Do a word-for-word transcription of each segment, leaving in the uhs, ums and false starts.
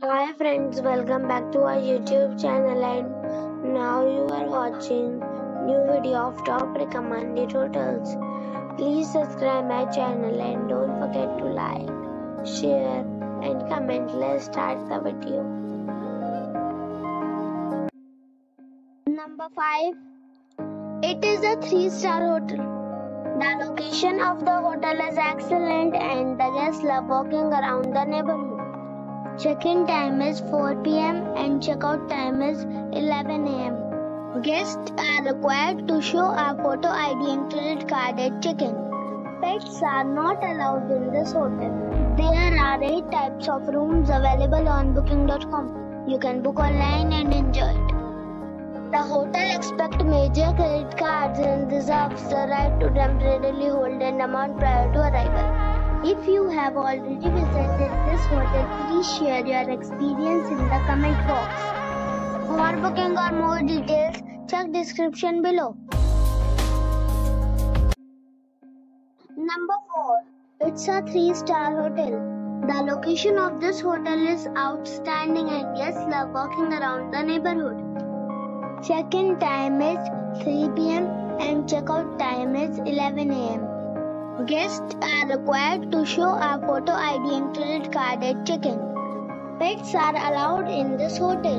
Hi friends, welcome back to our YouTube channel, and now you are watching new video of top recommended hotels. Please subscribe my channel and don't forget to like, share and comment. Let's start the video. Number five. It is a three star hotel. The location of the hotel is excellent and the guests love walking around the neighborhood. Check-in time is four p m and check-out time is eleven a m Guests are required to show a photo I D and credit card at check-in. Pets are not allowed in this hotel. There are eight types of rooms available on booking dot com. You can book online and enjoy it. The hotel accepts major credit cards and reserves the right to temporarily hold an amount prior to arrival. If you have already visited this hotel, please share your experience in the comment box. For booking or more details, check description below. Number four. It's a three star hotel. The location of this hotel is outstanding and guests love walking around the neighborhood. Check-in time is three p m and check-out time is eleven a m Guests are required to show a photo I D and credit card at check-in. Pets are allowed in this hotel.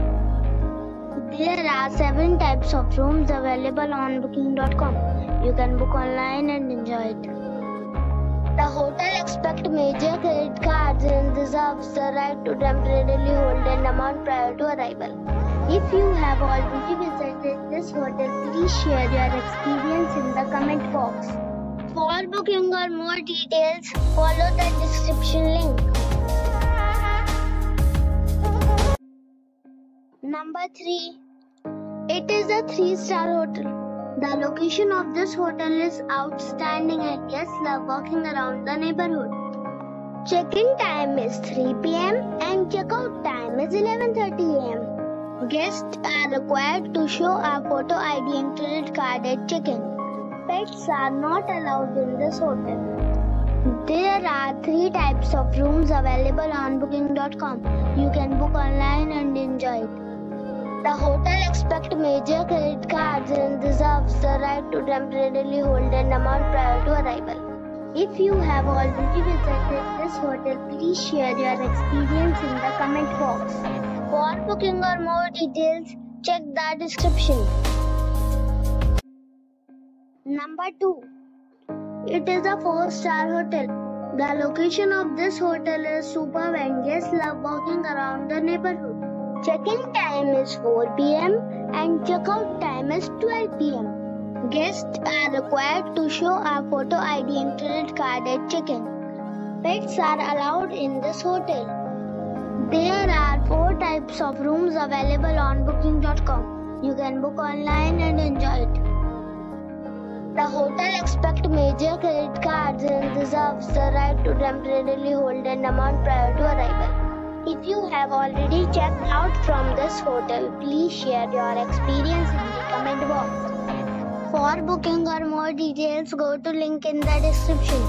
There are seven types of rooms available on booking dot com. You can book online and enjoy it. The hotel accepts major credit cards and reserves the right to temporarily hold an amount prior to arrival. If you have already visited this hotel, please share your experience in the comment box. For booking or more details, follow the description link. Number three. It is a three star hotel. The location of this hotel is outstanding and guests love walking around the neighborhood. Check-in time is three p m and check-out time is eleven thirty a m Guests are required to show a photo I D and credit card at check-in. Pets are not allowed in this hotel. There are three types of rooms available on booking dot com. You can book online and enjoy it. The hotel accepts major credit cards and reserves the right to temporarily hold an amount prior to arrival. If you have already visited this hotel, please share your experience in the comment box. For booking or more details, check the description. Number two. It is a four star hotel. The location of this hotel is superb and guests love walking around the neighborhood. Check-in time is four p m and check-out time is twelve p m Guests are required to show a photo I D and credit card at check-in. Pets are allowed in this hotel. There are four types of rooms available on booking dot com. You can book online and enjoy it. The hotel accepts major credit cards and reserves the right to temporarily hold an amount prior to arrival. If you have already checked out from this hotel, please share your experience in the comment box. For booking or more details, go to link in the description.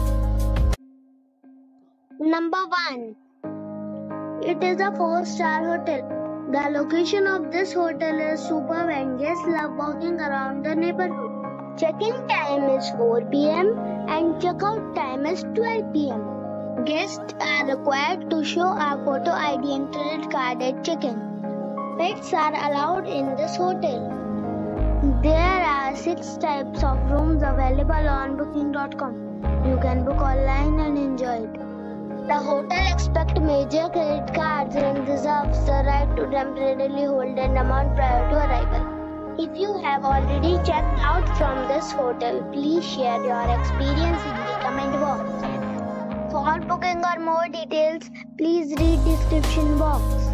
Number one. It is a four star hotel. The location of this hotel is superb and guests love walking around the neighborhood. Check-in time is four p m and check-out time is twelve p m Guests are required to show a photo I D and credit card at check-in. Pets are allowed in this hotel. There are six types of rooms available on booking dot com. You can book online and enjoy it. The hotel accepts major credit cards and reserves the right to temporarily hold an amount prior to arrival. If you have already checked out from this hotel, please share your experience in the comment box. For booking or more details, please read description box.